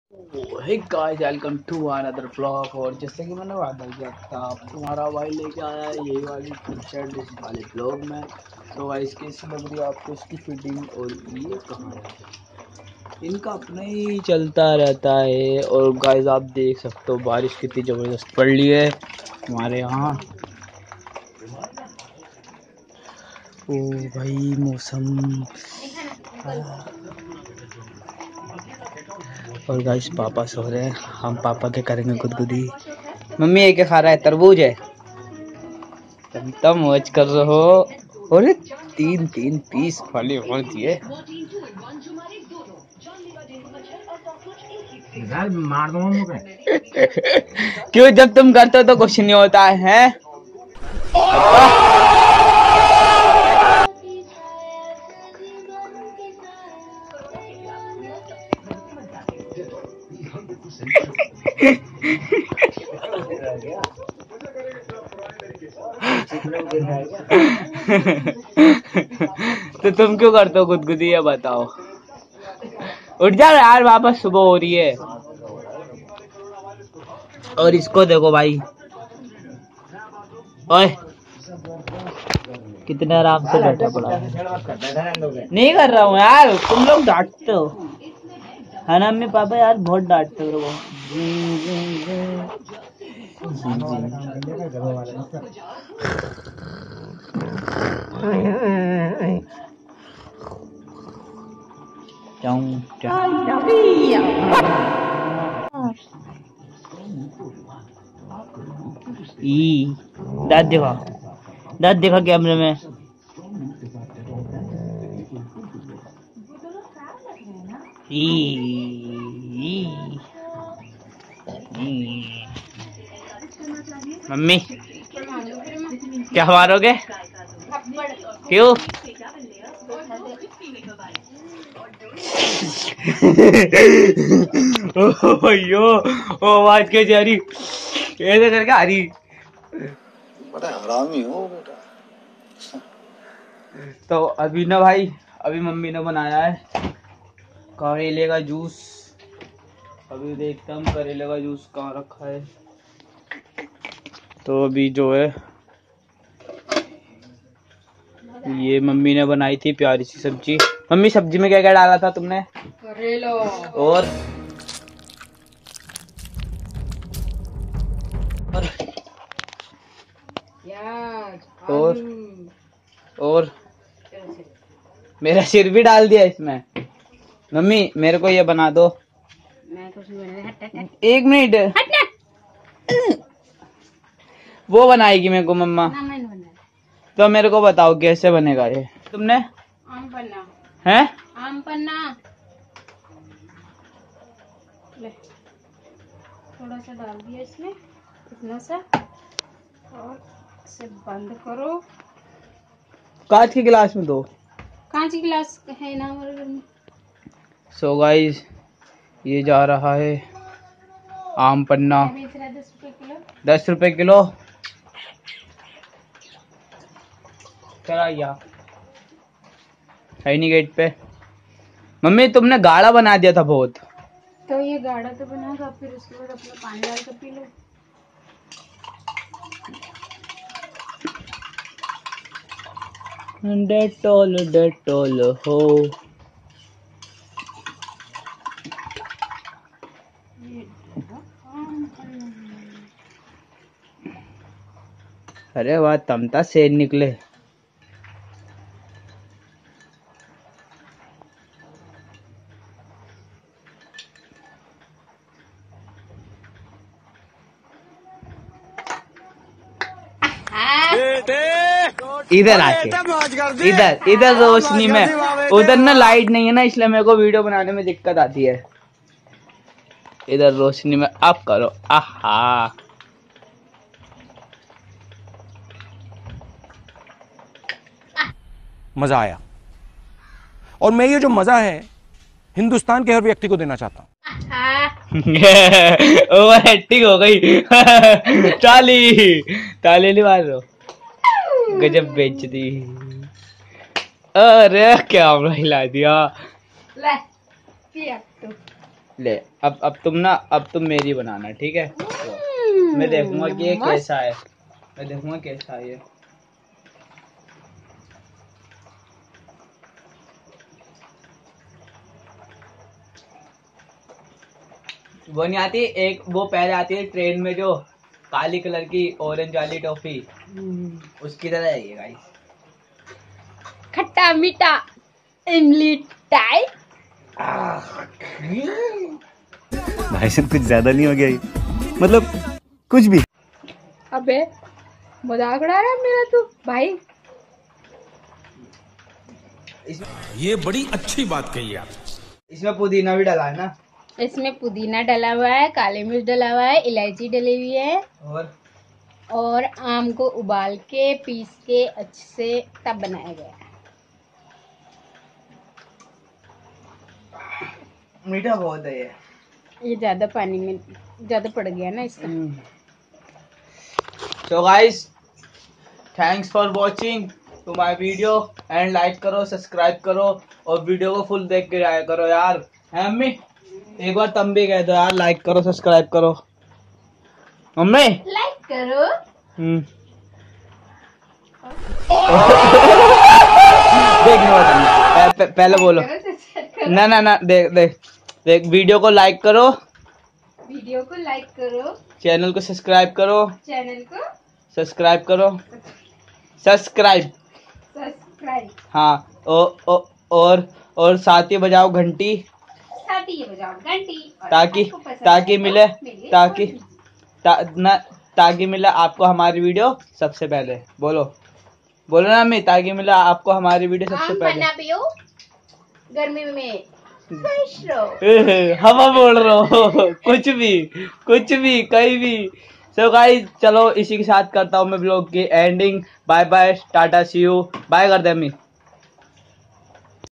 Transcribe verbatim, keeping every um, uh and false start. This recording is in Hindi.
Hey guys, welcome to another blog. और जैसे कि मैंने वादा किया था, अब तुम्हारा भाई लेके आया है यही वाली टी शर्ट इस वाले ब्लॉग में। तो गाइस कैसी लग रही है आपको इसकी फिटिंग? और ये कहाँ है, इनका अपना ही चलता रहता है। और गाइस आप देख सकते हो बारिश कितनी ज़बरदस्त पड़ रही है हमारे यहाँ। ओ भाई मौसम। और गाइस पापा सो रहे हैं, हम पापा के करेंगे गुदगुदी। मम्मी ये क्या खा रहा है? तरबूज है। तो मौज कर रहे हो। और तीन तीन पीस फली फोड़ दिए। मार दो मुझे। क्यों, जब तुम करते हो तो कुछ नहीं होता है। तो तुम क्यों करते हो गुदगुदी, ये बताओ। उठ जा यार, वापस सुबह हो रही है। और इसको देखो भाई, ओए कितने आराम से बैठा पड़ा है। नहीं कर रहा हूँ यार, तुम लोग डांटते हो है ना मम्मी पापा, यार बहुत डांटते हो लोगों। ई दांत दिखा, दांत दिखा कैमरे में। ई, ई, ई। मम्मी क्या मारोगे? क्यों? ओ भैयो, ओ आवाज कैसे आ रही? ऐसे करके आ रही। बड़ा हरामी हो बेटा। तो अभी ना भाई, अभी मम्मी ने बनाया है करेले का जूस। अभी देखता हूँ करेले का जूस कहाँ रखा है। तो अभी जो है ये मम्मी ने बनाई थी प्यारी सी सब्जी। मम्मी सब्जी में क्या क्या डाला था तुमने? करेलो और और प्याज और, आलू। और मेरा सिर भी डाल दिया इसमें। मम्मी मेरे को ये बना दो। मैं कुछ नहीं बना। हट हट हट एक मिनट, वो बनाएगी मेरे को मम्मा। ना, मैं नहीं बना। तो मेरे को बताओ कैसे बनेगा ये। तुमने आम पन्ना है आम पन्ना ले, थोड़ा सा डाल दिया इसमें, इतना सा, और इसे बंद करो। कांच के गिलास में दो। कांच की गिलास है ना हमारे घर में। सो गाइस ये जा रहा है आम पन्ना, बेच रहा है दस रुपए किलो। दस रुपए किलो। चला गया है नहीं गेट पे। मम्मी तुमने गाढ़ा बना दिया था बहुत। तो ये गाढ़ा तो बनागा, फिर उसके बाद अपना पानी डाल कर पी लो। डेटोल डेटोल हो। ये डालो आम पन्ना। अरे वाह, तमता शेर निकले। इधर आके, इधर इधर रोशनी में, उधर ना लाइट नहीं है ना, इसलिए मेरे को वीडियो बनाने में दिक्कत आती है। इधर रोशनी में आप करो। आहा, मजा आया। और मैं ये जो मजा है हिंदुस्तान के हर व्यक्ति को देना चाहता हूं। ओवर एक्टिंग हो गई। ताली ताली नहीं मार रहा, गजब बेइज्जती। अरे क्या हिला दिया। ले पिया तो। ले अब अब तुम ना अब तुम मेरी बनाना, ठीक है? तो मैं देखूंगा कि ये कैसा है, मैं देखूंगा कैसा है ये। वो नहीं आती एक, वो पहले आती है ट्रेन में जो काली कलर की ऑरेंज वाली टॉफी, उसकी तरह है ये गाइस। खट्टा मीठा इमली टाइप। भाई साहब कुछ ज्यादा नहीं हो गया ये? मतलब कुछ भी। अबे मजाक उड़ा रहा है मेरा तू भाई। ये बड़ी अच्छी बात कही आप। इसमें पुदीना भी डाला है ना? इसमें पुदीना डला हुआ है, काली मिर्च डला हुआ है, इलायची डली हुई है, और और आम को उबाल के पीस के अच्छे से तब बनाया गया है। मीठा बहुत है ये। ये ज्यादा पानी में ज्यादा पड़ गया ना इसका। So guys, thanks for watching to my video and like करो, सब्सक्राइब करो और वीडियो को फुल देख के जाया करो यार। है मम्मी? एक बार तुम भी कह दो यार, लाइक करो सब्सक्राइब करो। मम्मी लाइक करो। हम्म देखने वाला पहले बोलो। ना ना ना देख देख देख वीडियो को लाइक करो, वीडियो को लाइक करो, चैनल को सब्सक्राइब करो, चैनल को सब्सक्राइब करो, सब्सक्राइब सब्सक्राइब। हाँ ओ, ओ, और और साथ ही बजाओ घंटी, साथ ही बजाओ घंटी, ताकि ताकि मिले ताकि ता, न, ताकि मिले आपको हमारी वीडियो सबसे पहले। बोलो बोलो ना मम्मी, ताकि मिले आपको हमारी वीडियो सबसे आम पहले। खाना पियो गर्मी में, फ्रेश रहो। एहे, हवा बोल रहे हो कुछ भी कुछ भी कहीं भी। सो गाइस चलो इसी के साथ करता हूँ मैं ब्लॉग की ending. Bye bye, tata see you, bye कर दे अम्मी।